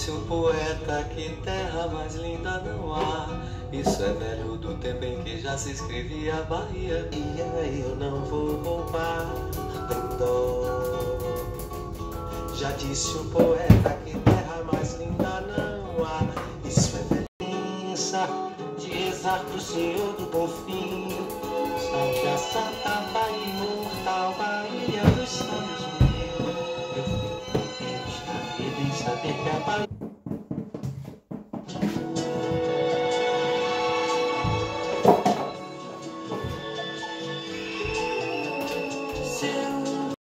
disse um poeta que terra mais linda não há. Isso é velho do tempo em que já se escrevia a Bahia. E aí eu não vou roubar, tem dó. Já disse um poeta que terra mais linda não há. Isso é velhice de rezar pro Senhor do Bonfim. Salve a Santa Bahia imortal, Bahia dos sonhos meu. Eu fico contente da vida em saber que a Bahia